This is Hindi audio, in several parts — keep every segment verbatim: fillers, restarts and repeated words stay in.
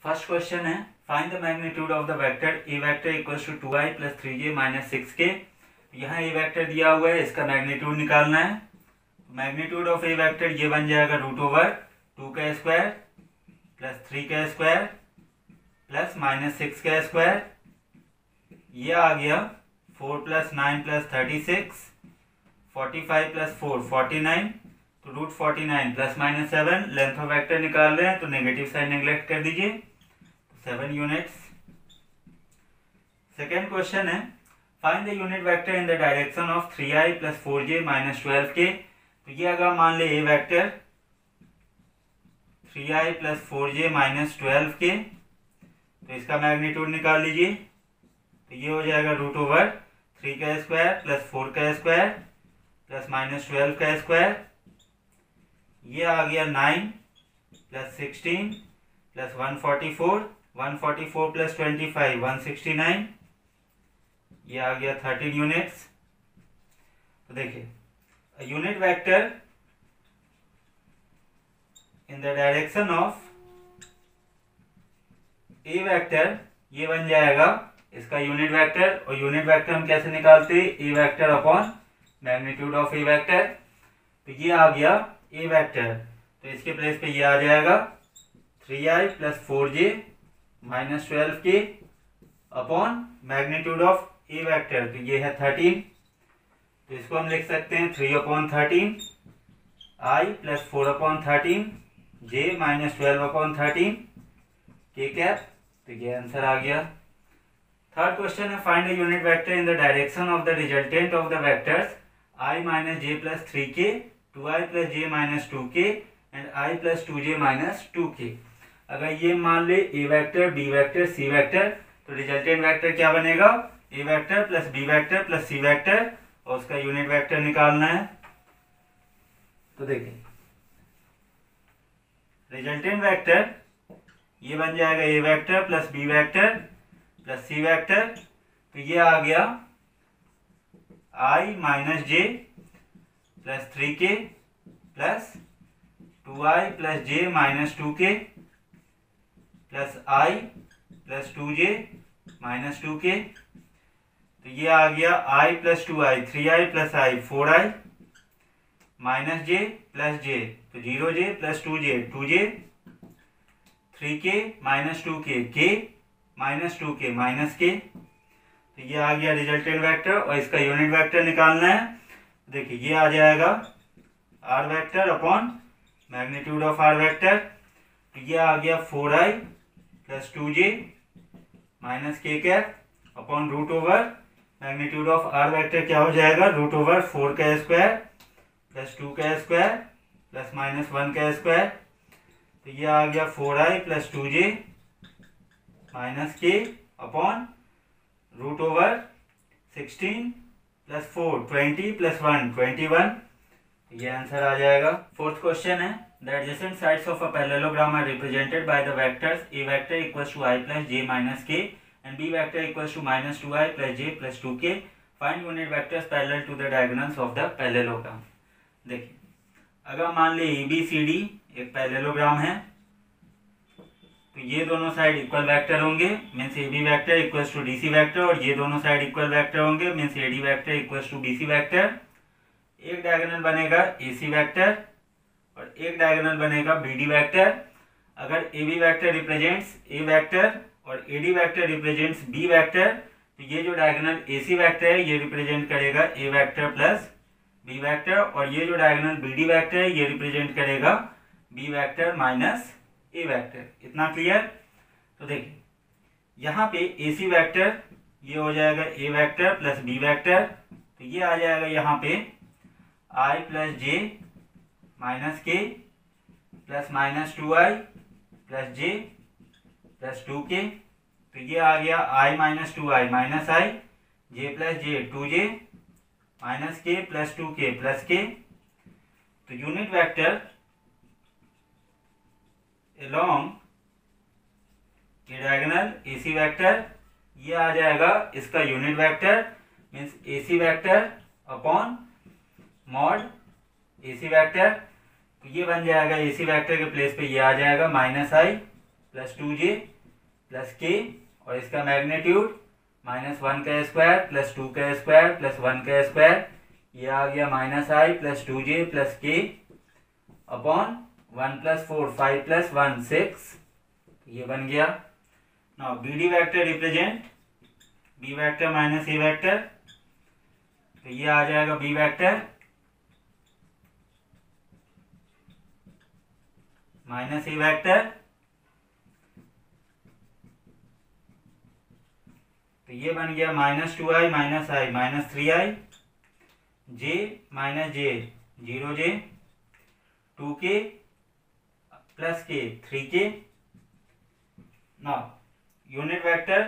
फर्स्ट क्वेश्चन है find the magnitude of the vector A vector equals to two i plus three j minus six k. यहाँ ए वेक्टर दिया हुआ है, इसका मैग्नीट्यूड निकालना है। मैग्नीट्यूड ऑफ ए वेक्टर ये बन जाएगा रूट ओवर टू का स्क्वायर प्लस थ्री का स्क्वायर प्लस माइनस सिक्स का स्क्वायर। ये आ गया four plus nine plus thirty six, forty five plus four forty nine, तो root forty nine plus minus seven. Length of vector निकाल रहे हैं तो नेगेटिव साइन नेग्लेक्ट कर दीजिए, सेवन यूनिट्स। सेकेंड क्वेश्चन है find the unit vector in the direction of three i plus four j minus twelve k. तो ये अगर मान ले A vector three i plus four j minus twelve k, तो इसका मैग्नीट्यूड निकाल लीजिए। तो ये हो जाएगा रूट ओवर थ्री का स्क्वायर प्लस फोर का स्क्वायर प्लस माइनस ट्वेल्व का स्क्वायर। ये आ गया nine plus sixteen plus one forty four, one forty four plus twenty five one sixty nine. ये आ गया थर्टीन यूनिट्स। तो देखिए unit vector in the direction of A vector ये बन जाएगा इसका यूनिट वेक्टर। और यूनिट वेक्टर हम कैसे निकालते हैं, A vector upon magnitude of A vector. तो ये आ गया ए वेक्टर, तो इसके प्लेस पे ये आ जाएगा three i plus four j minus twelve k upon magnitude of A vector, तो ये है थर्टीन। तो इसको हम लिख सकते हैं three upon thirteen i plus four upon thirteen j minus twelve upon thirteen k cap. तो ये आंसर आ गया। थर्ड क्वेश्चन है find the unit vector in the direction of the resultant of the vectors i minus j plus three k, two i plus j minus two k and i plus two j minus two k. अगर ये मान ले A vector B vector C vector, तो रिजल्टेंट वेक्टर क्या बनेगा, A vector plus B vector plus C vector, और उसका यूनिट वेक्टर निकालना है। तो देखिए रिजल्टेंट वेक्टर ये बन जाएगा A vector plus B vector plus C vector. तो ये आ गया i minus j plus three k plus two i plus j minus two k plus i plus two j minus two k. तो ये आ गया i plus two i, three i plus i four i minus j plus j, तो zero j plus two j two j, three k minus two k के माइनस टू के माइनस के। तो ये आ गया रिजल्टेंट वेक्टर और इसका यूनिट वेक्टर निकालना है। देखिए ये आ जाएगा R vector upon magnitude of R vector. तो ये आ गया four i plus two j minus k cap upon root over magnitude of R vector क्या हो जाएगा, रूट ओवर फोर का स्क्वायर प्लस टू का स्क्वायर प्लस माइनस वन का स्क्वायर। तो ये आ गया four i plus two j minus k upon root over sixteen plus four twenty plus one twenty one. ये आंसर आ जाएगा। फोर्थ क्वेश्चन है the adjacent sides of a parallelogram are represented by the vectors A vector equals to i plus j minus k and B vector equals to minus two i plus j plus two k. Find unit vectors parallel to the diagonals of the parallelogram. देखिए अगर मान ले ए बी सी डी एक पैरेललोग्राम है, तो ये दोनों साइड इक्वल वेक्टर होंगे, means A B vector equals to D C vector, और ये दोनों साइड इक्वल वेक्टर होंगे, means A D vector equals to B C vector. एक डायगोनल बनेगा ए सी वेक्टर और एक डायगोनल बनेगा बी डी वेक्टर। अगर A B vector represents A vector और A D vector represents B vector, तो ये जो डायगोनल ए सी वेक्टर है ये रिप्रेजेंट करेगा A vector plus B vector, और ये जो डायगोनल बी डी वेक्टर है ये रिप्रेजेंट करेगा B vector minus A vector. इतना क्लियर। तो देखिए यहाँ पे ए सी वेक्टर ये हो जाएगा A vector plus B vector, तो ये आ जाएगा यहाँ पे i plus j minus k plus minus two i plus j plus two k. तो ये आ गया i minus two i minus i, j plus j two j minus k plus two k plus k. तो unit vector along a diagonal A C vector ये आ जाएगा इसका unit vector, means A C vector upon mod A C vector. तो ये बन जाएगा ए सी वेक्टर के प्लेस पे ये आ जाएगा minus i plus two j plus k, और इसका मैग्नीट्यूड माइनस वन का स्क्वायर प्लस टू का स्क्वायर प्लस वन का स्क्वायर, ये आ गया minus i plus two j plus k upon one plus four, five plus one six, ये बन गया। Now B D vector represent B vector minus A vector, तो ये आ जाएगा B vector minus A vector, तो ये बन गया minus two i minus i minus three i, j minus j zero j, two k plus k three k. Now unit vector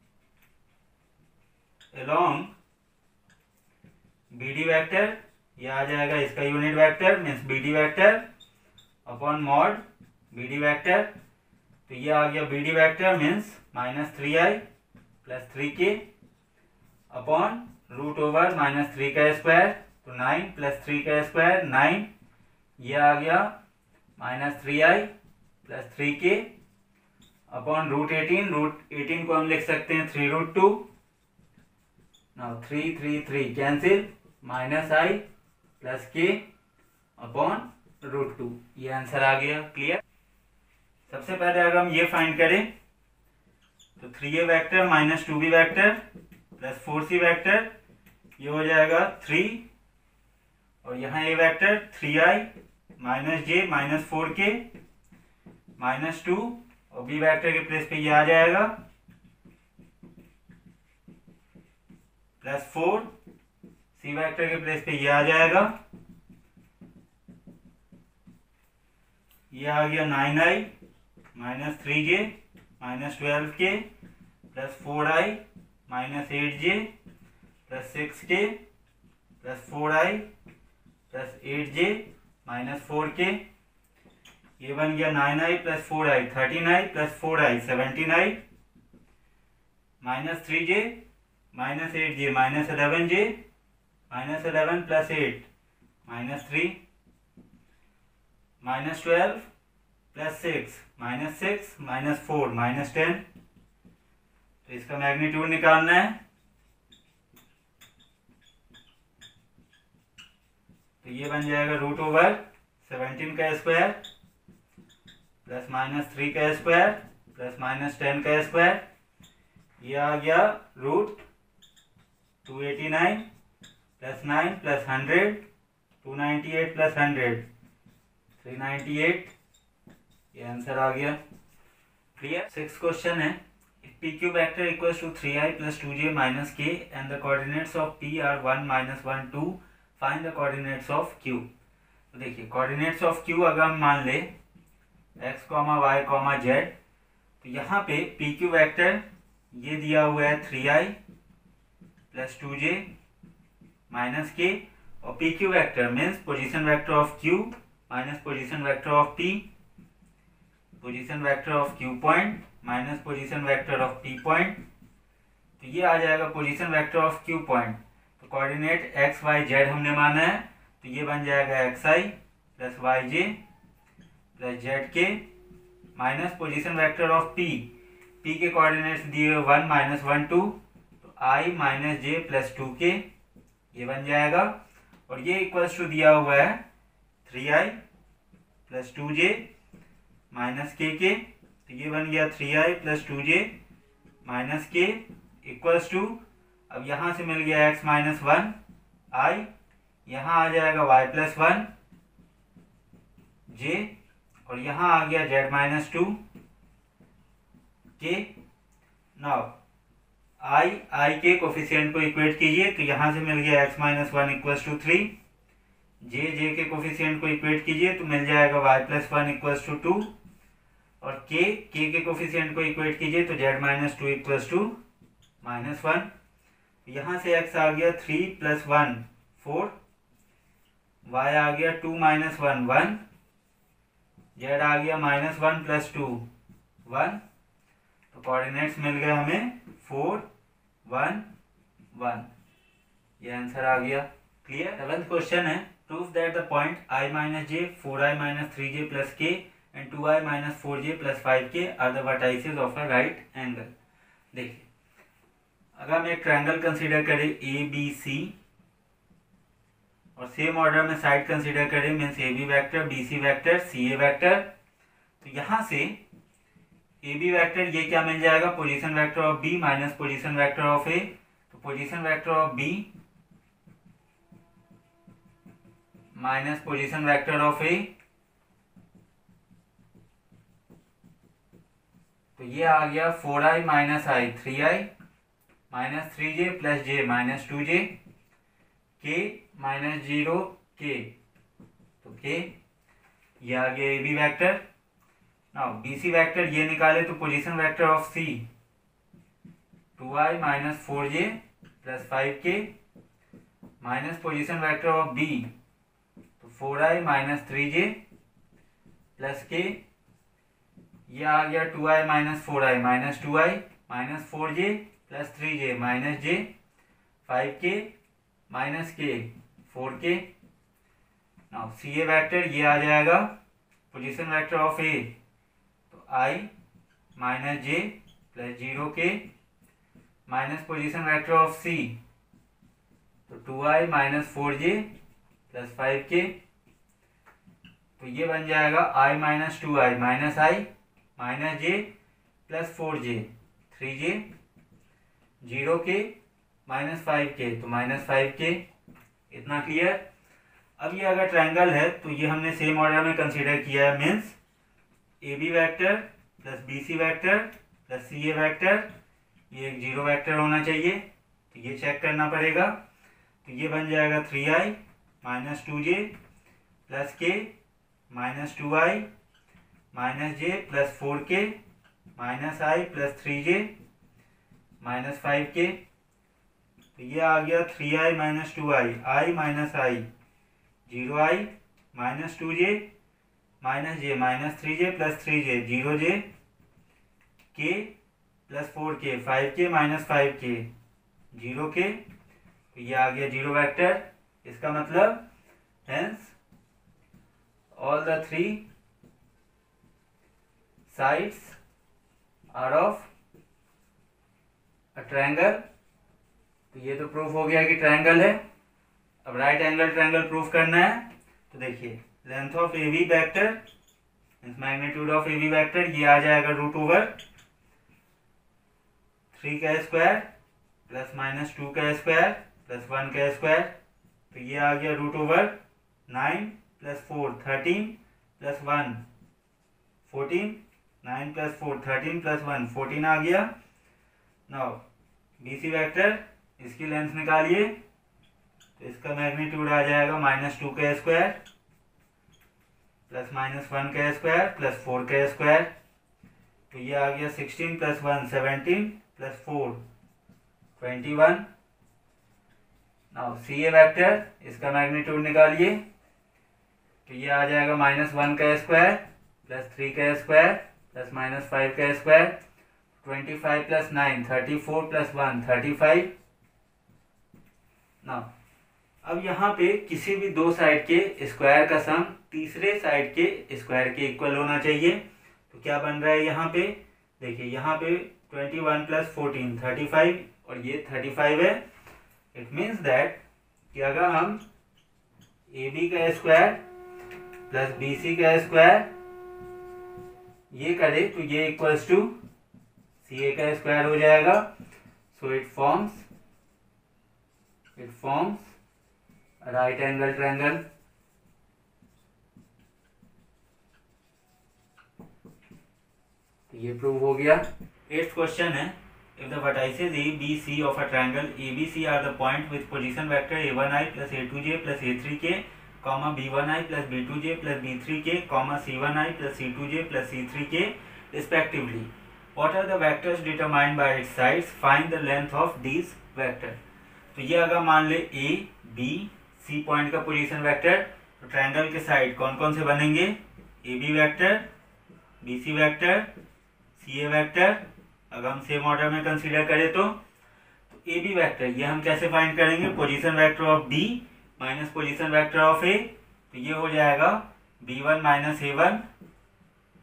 along B D vector, ये आ जाएगा इसका unit vector means B D vector upon mod B D vector, तो ये आ गया B D vector means minus three i plus three k upon root over minus three का स्क्वायर, तो नाइन प्लस थ्री का स्क्वायर नाइन, ये आ गया minus three i plus three k upon root eighteen, root eighteen को हम लिख सकते हैं three root two, now three three three cancel, minus i plus k upon root two, ये आंसर आ गया। क्लियर। सबसे पहले अगर हम ये फाइंड करें तो three A vector minus two B vector plus four C vector, ये हो जाएगा थ्री, और यहाँ A vector three i minus j minus four k minus two, और बी वैक्टर के प्लेस पे ये आ जाएगा प्लस फोर, सी वैक्टर के प्लेस पे ये आ जाएगा, ये आ गया nine i minus three j minus twelve k plus four i minus eight j plus six के plus four i plus eight j minus four k, ये बन गया nine i plus four i thirteen i plus four i seventeen i, minus three j minus eight j minus eleven j minus eleven plus eight minus three, minus twelve plus six minus six minus four minus ten, तो इसका मैग्नीट्यूड निकालना है, तो ये बन जाएगा रूट ओवर सेवनटीन का स्क्वायर प्लस माइनस थ्री का स्क्वायर प्लस माइनस टेन का स्क्वायर, ये आ गया root two eighty nine plus nine plus hundred, two ninety eight plus hundred three ninety eight, ये आंसर आ गया। क्लियर। सिक्स क्वेश्चन है, P Q vector equals to three i plus two j minus k and the coordinates of P are one minus one two, find the coordinates of Q. तो देखिए कोऑर्डिनेट्स ऑफ क्यू अगर हम मान ले x comma Y comma z, तो यहाँ पे पी क्यू वैक्टर ये दिया हुआ है three i plus two j minus k, और P Q vector means position vector of Q minus position vector of P, position vector of Q point minus position vector of P point, तो ये आ जाएगा position vector of Q point, तो कोऑर्डिनेट एक्स वाई जेड हमने माना है, तो ये बन जाएगा x i plus y j plus z k minus position vector of P, P के कोऑर्डिनेट्स दिए हुए वन माइनस वन टू, तो i minus j plus two k, ये बन जाएगा, और ये इक्वल्स टू दिया हुआ है three i plus two j minus k के, तो ये बन गया three i plus two j minus k equals to, अब यहाँ से मिल गया एक्स माइनस वन आई, यहाँ आ जाएगा वाई प्लस वन जे, और यहाँ आ गया z minus two k. Now i i के कोफिशिएंट को इक्वेट कीजिए, तो यहाँ से मिल गया x minus one equals to three, j j के कोफिशिएंट को इक्वेट कीजिए तो मिल जाएगा y plus one equals to two, और के के के कोफिशिएंट को इक्वेट कीजिए तो z minus two equals to minus one, यहाँ से एक्स आ गया three plus one four, y आ गया two minus one one, z आ गया minus one plus two one, तो कोऑर्डिनेट्स मिल गए हमें फोर वन वन, ये आंसर आ गया। क्लियर। सेवेंथ क्वेश्चन है, proof that the point i minus j four i minus three j plus k and two i minus four j plus five k are the vertices of a right angle. देखिए अगर हम एक ट्रायंगल कंसीडर करें ए बी सी और सेम ऑर्डर में साइड कंसीडर करें means A B vector, B C vector, C A vector, तो यहाँ से ए बी वैक्टर ये क्या मिल जाएगा, position vector of B minus position vector of A. तो position vector of B minus position vector of A, तो ये आ गया four i minus i three i minus three j plus j minus two j k minus zero k, तो के ये आ गया A B vector. Now B C vector ये निकाले तो position vector of C two i minus four j plus five k minus position vector of B तो four i minus three j plus k, ये आ गया two i minus four i minus two i minus four j plus three j minus j five k minus k four k. Now C A vector ये आ जाएगा पोजीशन वेक्टर ऑफ ए तो i minus j plus zero k minus position vector of C तो two i minus four j plus five k, तो ये बन जाएगा i minus two i minus i minus j plus four j three j zero k minus five k तो माइनस फाइव के। इतना क्लियर। अब ये अगर ट्रायंगल है तो ये हमने सेम ऑर्डर में कंसीडर किया है means A B vector plus B C vector plus C A vector, ये एक जीरो वैक्टर होना चाहिए, तो ये चेक करना पड़ेगा। तो ये बन जाएगा three i minus two j plus k minus two i minus j plus four k minus i plus three j minus five k, तो ये आ गया three i minus two i i minus i zero i minus two j minus j minus three j plus three j zero j k plus four k five k minus five k zero k, तो ये आ गया जीरो वेक्टर। इसका मतलब hence all the three sides are of a triangle. तो ये तो प्रूफ हो गया कि ट्रायंगल है। अब राइट एंगल ट्रायंगल प्रूफ करना है, तो देखिए length of A B vector means magnitude of A B vector ये आ जाएगा रूट ओवर थ्री का स्क्वायर प्लस माइनस टू का स्क्वायर प्लस वन का स्क्वायर, तो ये आ गया root over nine plus four thirteen plus one fourteen, nine plus four thirteen plus one fourteen आ गया। नाउ बी सी वैक्टर इसकी लेंथ निकालिए, तो इसका मैग्नीट्यूड आ जाएगा माइनस टू का स्क्वायर प्लस माइनस वन का स्क्वायर प्लस फोर का स्क्वायर, तो ये आ गया sixteen plus one seventeen plus four twenty one. Now C A vector इसका मैग्नीट्यूड निकालिए, तो ये आ जाएगा माइनस वन का स्क्वायर प्लस थ्री का स्क्वायर प्लस माइनस फाइव का square, twenty five plus nine thirty four plus one thirty five. Now अब यहाँ पे किसी भी दो साइड के स्क्वायर का सम तीसरे साइड के स्क्वायर के इक्वल होना चाहिए। तो क्या बन रहा है यहाँ पे, देखिए यहाँ पे twenty one plus fourteen thirty five और ये थर्टी फाइव है। इट मीन्स दैट कि अगर हम ए बी का स्क्वायर प्लस बी सी का स्क्वायर ये करें तो ये इक्वल्स टू सी ए का स्क्वायर हो जाएगा। So it forms it forms right angle triangle. तो ये प्रूव हो गया। एट्थ क्वेश्चन है, if the vertices A B C of a triangle A B C are the point with position vector a one i plus a two j plus a three k comma b one i plus b two j plus b three k comma c one i plus c two j plus c three k respectively, what are the vectors determined by its sides, find the length of these vector। तो ये अगर मान ले a b c पॉइंट का पोजीशन वेक्टर, तो ट्रायंगल के साइड कौन कौन से बनेंगे, A B vector B C vector C A vector. अगर हम सेम ऑर्डर में कंसीडर करें तो ए बी वेक्टर ये हम कैसे फाइंड करेंगे, position vector of b minus position vector of a, तो ये हो जाएगा b one minus a one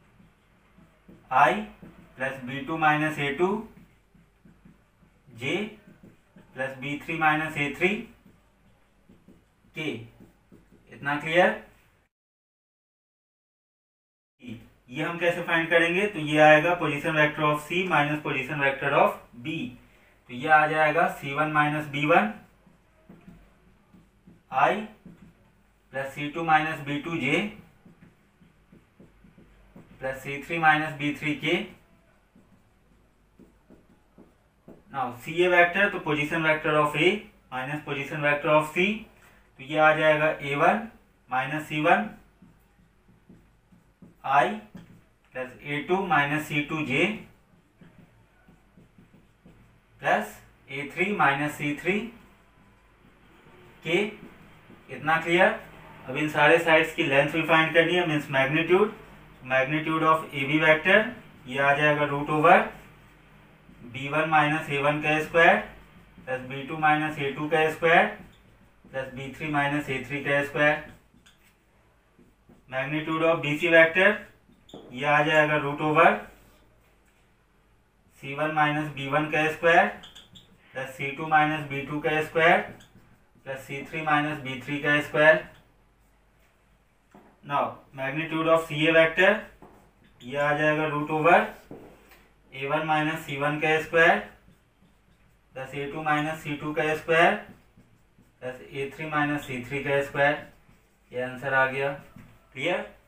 i plus b two minus a two j plus b three minus a three k. इतना क्लियर? ये हम कैसे फाइंड करेंगे? तो ये आएगा position vector of C minus position vector of B. तो ये आ जाएगा c one minus b one i plus c two minus b two j plus c three minus b three k. Now C A vector, तो position vector of A minus position vector of C, तो ये आ जाएगा a one minus c one i plus a two minus c two j plus a three minus c three k. इतना क्लियर? अब इन सारे साइड्स की लेंथ भी फाइंड करनी है, means magnitude. Magnitude of A B vector ये आ जाएगा root over b one minus a one का square plus b two minus a two का square plus b three minus a three का square. Magnitude of B C vector ये आ जाएगा root over c one minus b one का square plus c two minus b two का square plus c three minus b three का square. Now magnitude of C A vector ये आ जाएगा root over a one minus c one का square plus a two minus c two का square plus a three minus c three का स्क्वायर। ये आंसर आ गया। क्लियर?